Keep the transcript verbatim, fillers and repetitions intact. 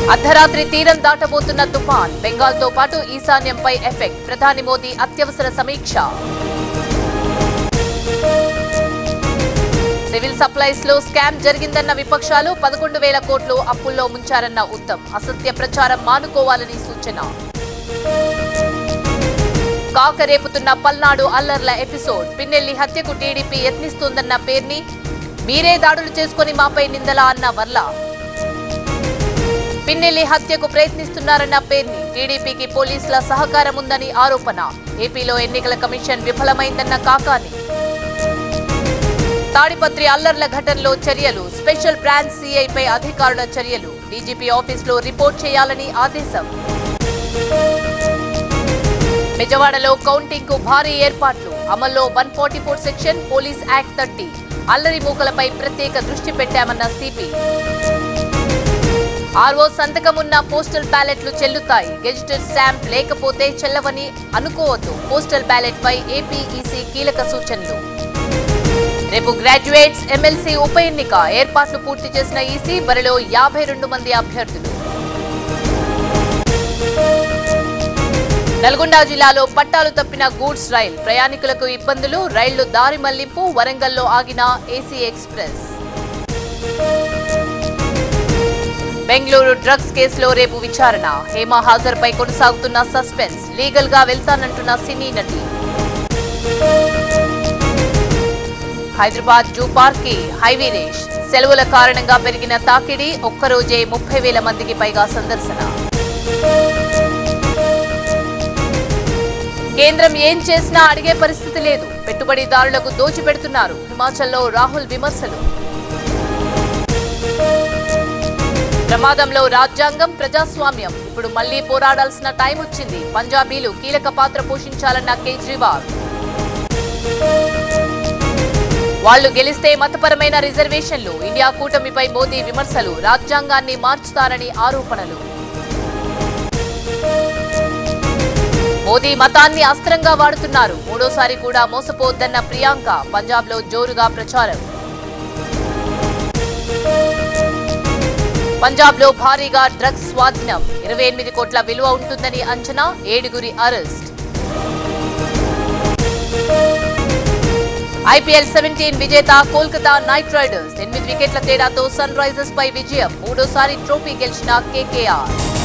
అర్ధరాత్రి తీరం దాటబోతున్న తుఫాన్ బెంగాల్తో పాటు ఈశాన్యంపై ఎఫెక్ట్ ప్రధాని మోదీ అత్యవసర సమీక్ష సివిల్ సప్లైస్ లో స్కామ్ జరిగిందన్న విపక్షాలు పదకొండు వేల కోట్లు అప్పుల్లో ముంచారన్న ఉత్తమ్ అసత్య ప్రచారం మానుకోవాలని సూచన కాకరేపుతున్న పల్నాడు అల్లర్ల ఎపిసోడ్ పిన్నెల్లి హత్యకు టీడీపీ యత్నిస్తోందన్న పేర్ని మీరే దాడులు చేసుకుని మాపై నిందలా అన్న వర్ల పిన్నెల్లి హత్యకు ప్రయత్నిస్తున్నారన్న పేర్ని టీడీపీకి పోలీసుల సహకారం ఉందని ఆరోపణ ఏపీలో ఎన్నికల కమిషన్ విఫలమైందన్న కాకాని తాడిపత్రి అల్లర్ల ఘటనలో చర్యలు స్పెషల్ బ్రాంచ్ సీఐపై అధికారుల చర్యలు డీజీపీ ఆఫీసులో రిపోర్ట్ చేయాలని ఆదేశం బెజవాడలో కౌంటింగ్ కు భారీ ఏర్పాట్లు అమల్లో one forty four section police act thirty అల్లరి మూకలపై ప్రత్యేక దృష్టి పెట్టామన్న సిపి ఆర్ఓ సంతకమున్న పోస్టల్ బ్యాలెట్లు చెల్లుతాయి గెజిటెడ్ స్టాంప్ లేకపోతే చెల్లవని అనుకోవద్దు పోస్టల్ బ్యాలెట్ పై ఏపీఈసీ కీలక సూచనలు రేపు గ్రాడ్యుయేట్స్ ఎమ్మెల్సీ ఉప ఎన్నిక ఏర్పాట్లు పూర్తి చేసిన ఈసీ బరిలో యాభై రెండు మంది అభ్యర్థులు నల్గొండ జిల్లాలో పట్టాలు తప్పిన గూడ్స్ రైల్ ప్రయాణికులకు ఇబ్బందులు రైళ్లు దారి మళ్లింపు వరంగల్లో ఆగిన ఏసీ ఎక్స్ప్రెస్ బెంగళూరు డ్రగ్స్ కేసులో రేపు విచారణ హేమ హాజరుపై కొనసాగుతున్న సస్పెన్స్ లీగల్ గా వెళ్తానంటున్న సినీ నటి హైదరాబాద్ జూ పార్క్ కి హైవే రేష్ సెలవుల కారణంగా పెరిగిన తాకిడి ఒక్కరోజే ముప్పై వేల మందికి పైగా సందర్శన కేంద్రం ఏం చేసినా అడిగే పరిస్థితి లేదు పెట్టుబడిదారులకు దోచిపెడుతున్నారు హిమాచల్లో రాహుల్ విమర్శలు ప్రమాదంలో రాజ్యాంగం ప్రజాస్వామ్యం ఇప్పుడు మళ్లీ పోరాడాల్సిన టైం వచ్చింది పంజాబీలు కీలక పాత్ర పోషించాలన్న కేజ్రీవాల్ వాళ్లు గెలిస్తే మతపరమైన రిజర్వేషన్లు ఇండియా కూటమిపై మోదీ విమర్శలు రాజ్యాంగాన్ని మార్చుతారని ఆరోపణలు మోదీ మతాన్ని అస్త్రంగా వాడుతున్నారు మూడోసారి కూడా మోసపోవద్దన్న ప్రియాంక పంజాబ్ లో జోరుగా ప్రచారం పంజాబ్ లో భారీగా డ్రగ్స్ స్వాధీనం ఇరవై ఎనిమిది కోట్ల విలువ ఉంటుందని అంచనా ఏడుగురి అరెస్ట్ ఐపీఎల్ సెవెంటీన్ విజేత కోల్కతా నైట్ రైడర్స్ ఎనిమిది వికెట్ల తేడాతో సన్ రైజర్స్ పై విజయం మూడోసారి ట్రోఫీ గెలిచిన కేకేఆర్